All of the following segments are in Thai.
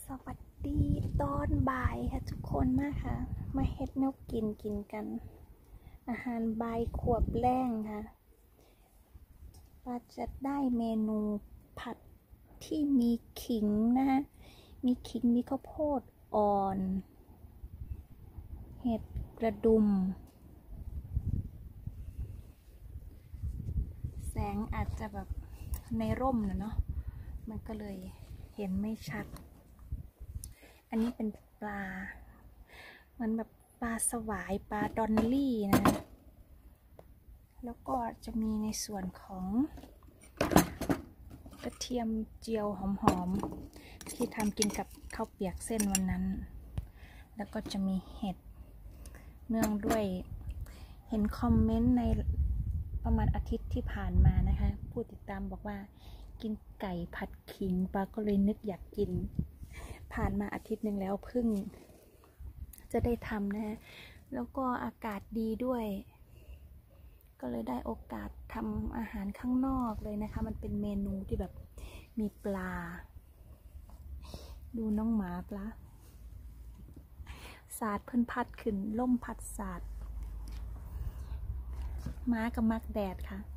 สวัสดีตอนบ่ายค่ะทุกคนมากค่ะมาเฮ็ดแนวกินกันอาหารบ่ายขวบแรงค่ะว่าจะได้เมนูผัดที่มีขิงนะฮะมีขิงมีข้าวโพดอ่อนเห็ดกระดุมแสงอาจจะแบบในร่มนะเนาะมันก็เลยเห็นไม่ชัดอันนี้เป็นปลาเหมือนแบบปลาสวายปลาดอลลี่นะแล้วก็จะมีในส่วนของกระเทียมเจียวหอมๆที่ทำกินกับข้าวเปียกเส้นวันนั้นแล้วก็จะมีเห็ดเนื่องด้วยเห็นคอมเมนต์ในประมาณอาทิตย์ที่ผ่านมานะคะผู้ติดตามบอกว่ากินไก่ผัดขิงปลาก็เลยนึกอยากกินผ่านมาอาทิตย์หนึ่งแล้วเพิ่งจะได้ทำนะฮะแล้วก็อากาศดีด้วยก็เลยได้โอกาสทำอาหารข้างนอกเลยนะคะมันเป็นเมนูที่แบบมีปลาดูน้องหมาปลาสาดเพิ่นพัดขึ้นล่มพัดสาดม้ากับมักแดดค่ะ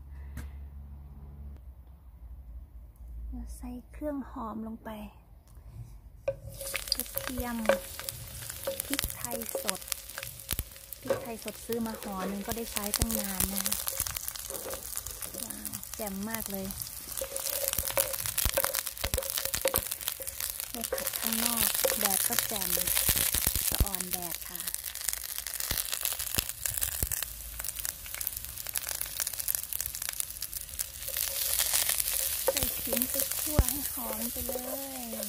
ใส่เครื่องหอมลงไปกระเทียมพริกไทยสดซื้อมาห่อหนึ่งก็ได้ใช้ตั้งนานนะว้าวแจ่มมากเลยไปผัดข้างนอกแดดก็แจ่มสะอ่อนแดดค่ะใส่ขิงไปคั่วให้หอมไปเลย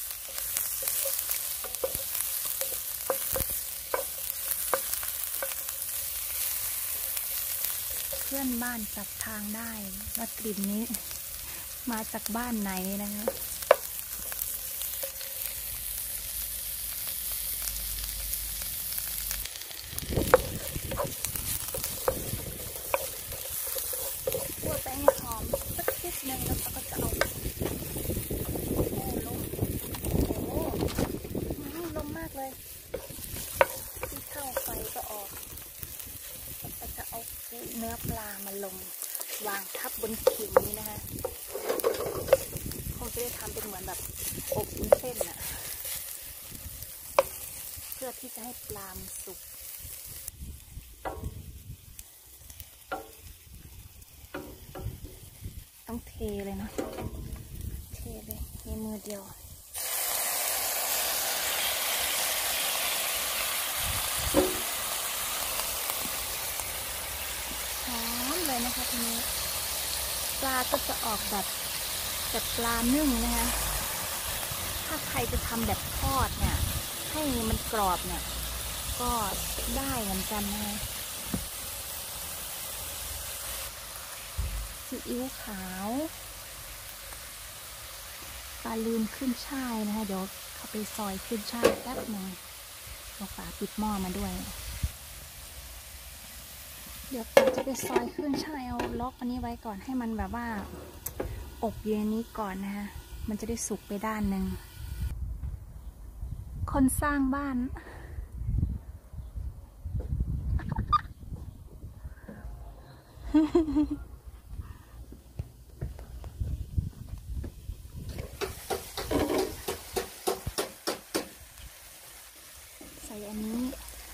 เพื่อนบ้านจับทางได้ว่ากลิ่นนี้มาจากบ้านไหนนะคะคั่วไปให้หอมสักนิดนึงแล้วก็จะเอาลมมากเลยที่เข้าไฟก็ออกแล้วจะเอาเนื้อปลามาลงวางทับบนขิงนี้นะคะคงจะได้ทำเป็นเหมือนแบบอบวุ้นเส้นน่ะเพื่อที่จะให้ปลาสุกต้องเทเลยเนาะเทเลยในมือเดียวหอมเลยนะคะทีนี้ปลาก็จะออกแบบปลานึ่งนะคะถ้าใครจะทำแบบทอดเนี่ยให้มันกรอบเนี่ยก็ได้เหมือนกันนะคะซีอิ๊วขาวปลาลืมขึ้นช่ายนะคะเดี๋ยวเขาไปซอยขึ้นช่ายแป๊บหนึ่งเอาฝาปิดหม้อมาด้วยเดี๋ยวเราจะไปซอยขึ้นช่ายเอาล็อกอันนี้ไว้ก่อนให้มันแบบว่าอบเย็นนี้ก่อนนะคะมันจะได้สุกไปด้านหนึ่งคนสร้างบ้านใส่อันนี้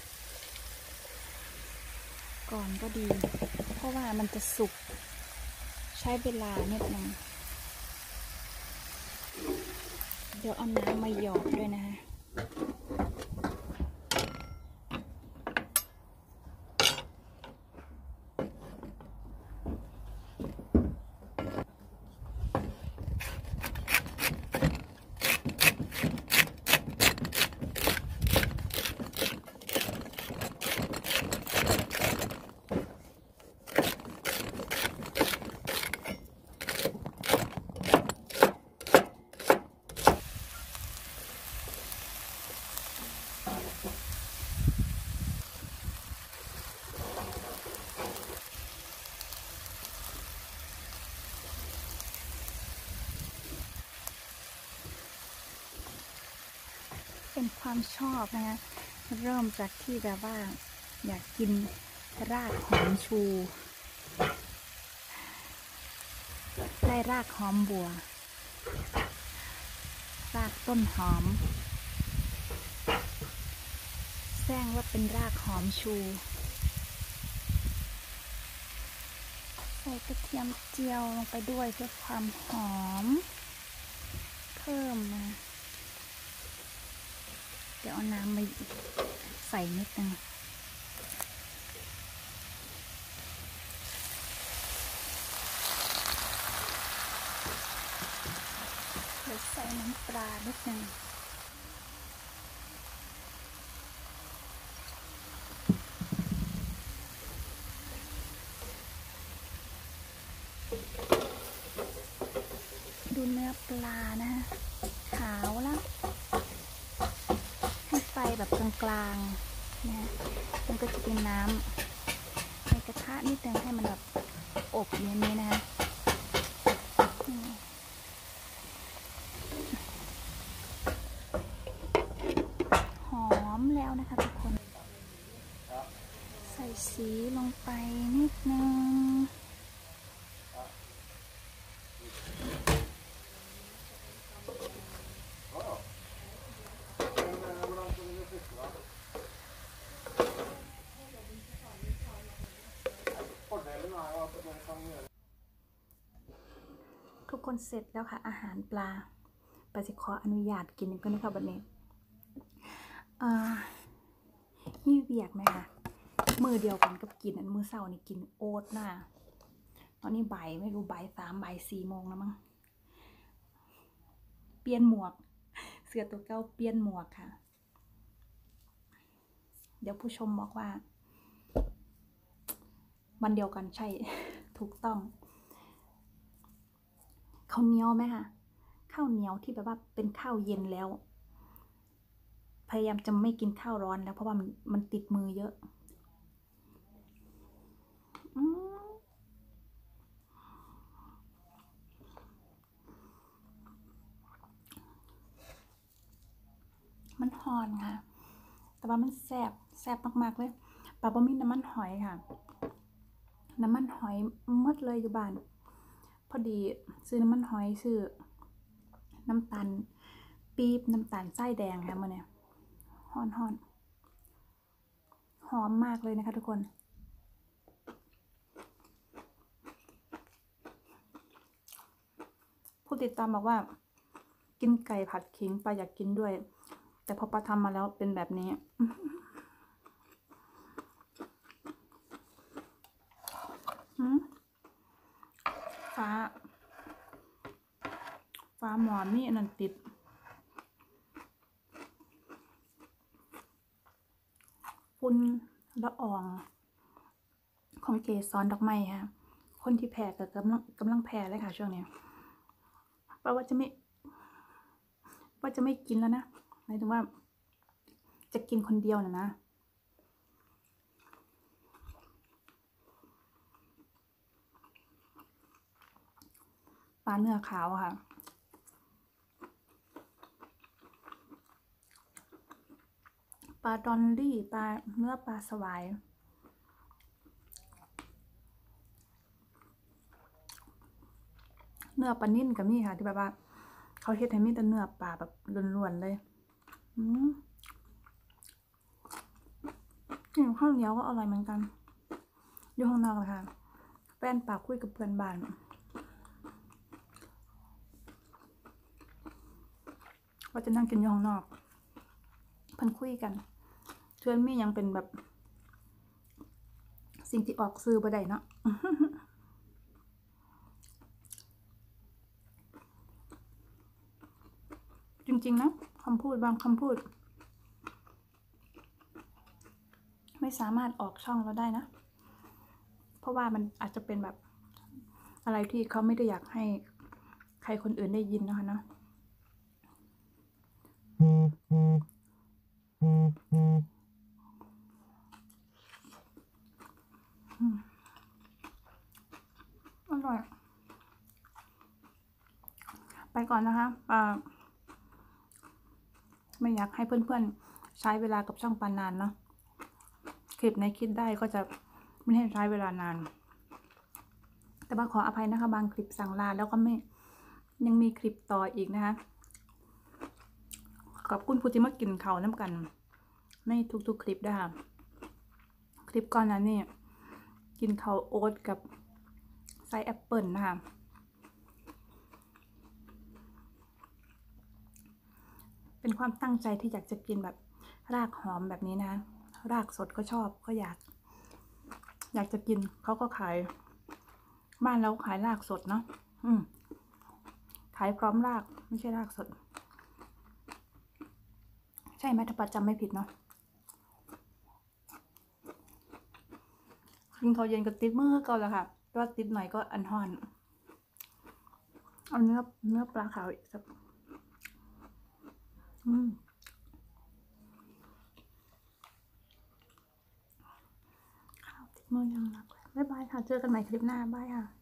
ก่อนก็ดีเพราะว่ามันจะสุกใช้เวลานิดนึงเดี๋ยวเอาน้ำมาหยอดด้วยนะคะเป็นความชอบนะคะเริ่มจากที่แบบว่าอยากกินรากหอมชูได้รากหอมบัวรากต้นหอมแซงว่าเป็นรากหอมชูใส่กระเทียมเจียวลงไปด้วยเพื่อความหอมเพิ่มมาเดี๋ยวเอาน้ำมาใส่นิดนึงเดี๋ยวใส่น้ำปลานิดนึงดูเนื้อปลานะฮะขาวแล้วให้ไฟแบบกลางๆนะมันก็จะเป็นน้ำในกระทะนิดนึงให้มันแบบอบอย่างนี้นะคะหอมแล้วนะคะทุกคนใส่สีลงไปนิดนึงทุกคนเสร็จแล้วค่ะอาหารปลาปาจะขออนุญาตกินกันนะคะวันนี้นี่เวียกไหมคะมือเดียวกันกับกินอันมือเศร้านี่กินโอ๊ตน่ะตอนนี้บ่ายไม่รู้บ่าย3 บ่าย 4โมงแล้วมั้งเปลี่ยนหมวกเสื้อตัวเก่าเปลี่ยนหมวกค่ะเดี๋ยวผู้ชมบอกว่าวันเดียวกันใช่ถูกต้องข้าวเหนียวไหมคะข้าวเหนียวที่แบบว่าเป็นข้าวเย็นแล้วพยายามจะไม่กินข้าวร้อนแล้วเพราะว่ามันติดมือเยอะมันหอนค่ะแต่ว่ามันแซ่บมากๆเลยปลาบะหมี่น้ำมันหอยค่ะน้ำมันหอยหมดเลยอยู่บ้านพอดีซื้อน้ำมันหอยซื้อน้ำตาลปี๊บน้ำตาลทรายแดงค่ะมื่อนี้หอนหอมมากเลยนะคะทุกคนผู้ติดตามบอกว่ากินไก่ผัดขิงปลาอยากกินด้วยแต่พอปลาทำมาแล้วเป็นแบบนี้ฟ้าหมอมีอันนั้นติดฝุ่นละอองของเกสรดอกไม้ค่ะคนที่แพ้ก็กำลังแพ้เลยค่ะช่วงนี้แปลว่าจะไม่กินแล้วนะหมายถึงว่าจะกินคนเดียวนะปลาเนื้อขาวค่ะปลาดอลลี่ปลาเนื้อปลาสวายเนื้อปลานิ่นกับนี่ค่ะที่แบบว่าเขาเฮ็ดให้มีแต่เนื้อปลาแบบล้วนๆเลยกินข้าวเหนียวก็อร่อยเหมือนกันอยู่ข้างนอกเลยค่ะแฟนปากคุยกับเพื่อนบ้านว่าจะนั่งกินอยู่ข้างนอกเพิ่นคุยกันเพื่อนมียังเป็นแบบสิ่งที่ออกซื้อบ่ได้เนาะจริงๆนะคำพูดบางคำพูดไม่สามารถออกช่องเราได้นะเพราะว่ามันอาจจะเป็นแบบอะไรที่เขาไม่ได้อยากให้ใครคนอื่นได้ยินนะคะเนาะอร่อยไปก่อนนะคะไม่อยากให้เพื่อนๆใช้เวลากับช่องปานานเนาะคลิปในคิดได้ก็จะไม่ให้ใช้เวลานานแต่ว่าขออภัยนะคะบางคลิปสั่งลาแล้วก็ไม่ยังมีคลิปต่ออีกนะคะขอบคุณผู้ที่มากินเขาน้ำกันในทุกๆคลิปนะคะคลิปก่อนนั้นนี่กินเขาโอ๊ตกับไส้แอปเปิลนะคะเป็นความตั้งใจที่อยากจะกินแบบรากหอมแบบนี้นะรากสดก็ชอบก็อยากจะกินเขาก็ขายบ้านเราขายรากสดเนาะขายพร้อมรากไม่ใช่รากสดใช่ไหมถ้าปัดจำไม่ผิดเนาะกินเขาเย็นกับติดมือก็แล้วค่ะก็ติดหน่อยก็อันฮอนเอาเนื้อปลาขาวอีกสักข้าวติดมือยังรักเลยบ๊ายบายค่ะเจอกันใหม่คลิปหน้าบายค่ะ